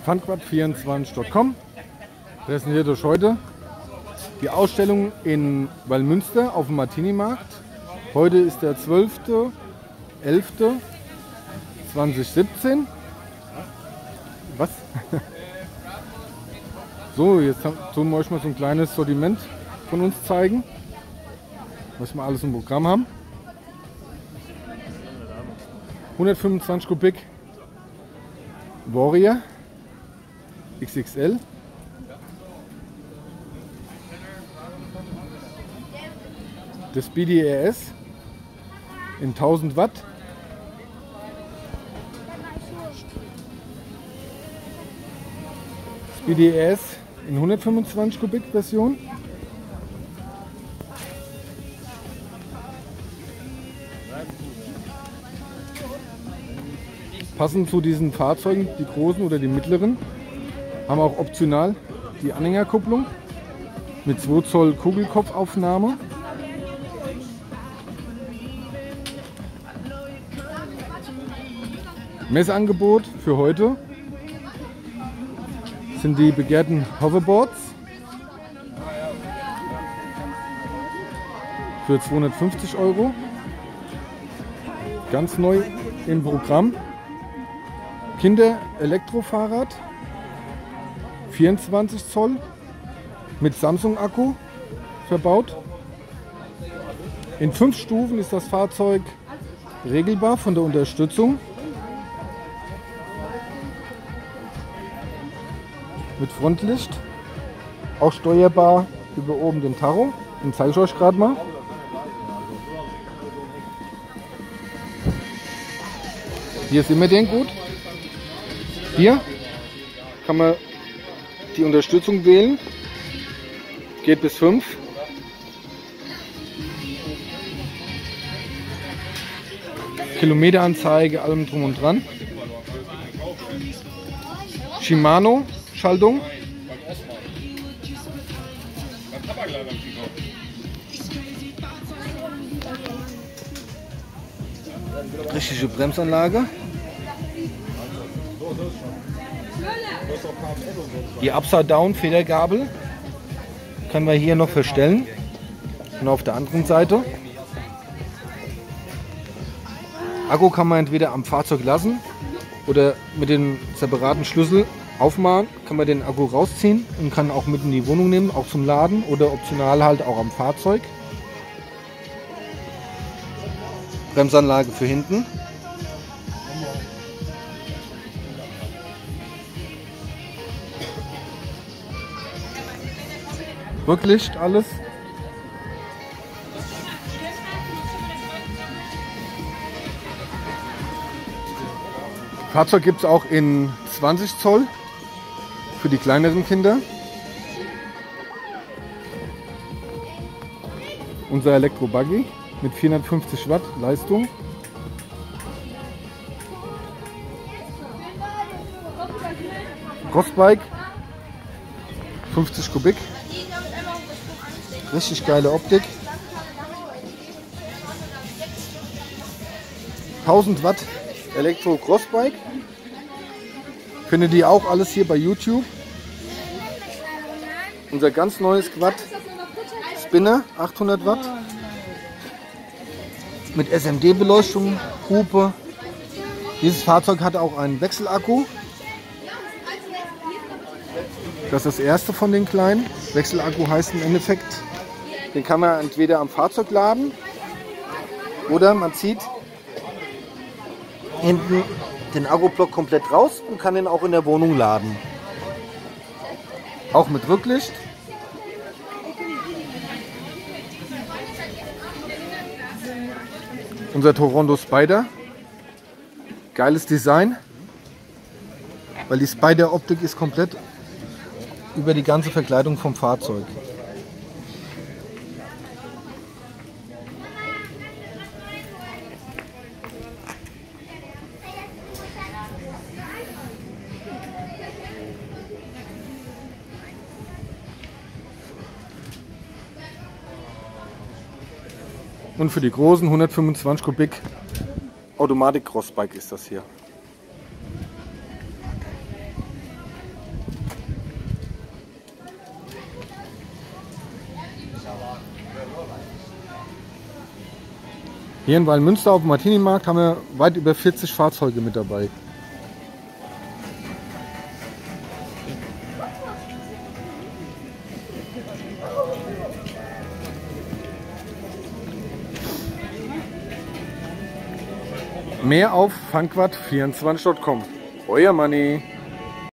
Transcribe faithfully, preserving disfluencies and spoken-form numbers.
Funquad vierundzwanzig punkt com präsentiert euch heute die Ausstellung in Wallmünster auf dem Martini-Markt. Heute ist der zwölfte elfte zweitausendsiebzehn. Was? So, jetzt tun wir euch mal so ein kleines Sortiment von uns zeigen, was wir alles im Programm haben. hundertfünfundzwanzig Kubik Warrior X X L. Das B D R S in tausend Watt. Das B D R S in hundertfünfundzwanzig Kubik Version. Passend zu diesen Fahrzeugen, die großen oder die mittleren, haben wir auch optional die Anhängerkupplung mit zwei Zoll Kugelkopfaufnahme. Messangebot für heute sind die begehrten Hoverboards für zweihundertfünfzig Euro. Ganz neu im Programm. Kinder-Elektrofahrrad, vierundzwanzig Zoll mit Samsung-Akku verbaut. In fünf Stufen ist das Fahrzeug regelbar von der Unterstützung. Mit Frontlicht, auch steuerbar über oben den Tacho. Den zeige ich euch gerade mal. Hier ist immer den gut. Hier kann man die Unterstützung wählen, geht bis fünf. Kilometeranzeige, allem drum und dran. Shimano Schaltung. Richtige Bremsanlage. Die Upside-Down-Federgabel können wir hier noch verstellen. Und auf der anderen Seite. Akku kann man entweder am Fahrzeug lassen oder mit dem separaten Schlüssel aufmachen. Kann man den Akku rausziehen und kann auch mit in die Wohnung nehmen, auch zum Laden oder optional halt auch am Fahrzeug. Bremsanlage für hinten. Rücklicht alles. Fahrzeug gibt es auch in zwanzig Zoll für die kleineren Kinder. Unser Elektro-Buggy mit vierhundertfünfzig Watt Leistung. Crossbike, fünfzig Kubik. Richtig geile Optik. tausend Watt Elektro Crossbike. Findet ihr auch alles hier bei YouTube. Unser ganz neues Quad Spinner, achthundert Watt. Mit S M D-Beleuchtung, Hupe. Dieses Fahrzeug hat auch einen Wechselakku. Das ist das erste von den kleinen. Wechselakku heißt im Endeffekt, den kann man entweder am Fahrzeug laden oder man zieht hinten den Akkublock komplett raus und kann den auch in der Wohnung laden. Auch mit Rücklicht. Unser Toronto Spider. Geiles Design, weil die Spider-Optik ist komplett über die ganze Verkleidung vom Fahrzeug. Und für die großen hundertfünfundzwanzig Kubik Automatik Crossbike ist das hier. Hier in Wallmünster auf dem Martini-Markt haben wir weit über vierzig Fahrzeuge mit dabei. Mehr auf fangquart vierundzwanzig punkt com. Euer Manni.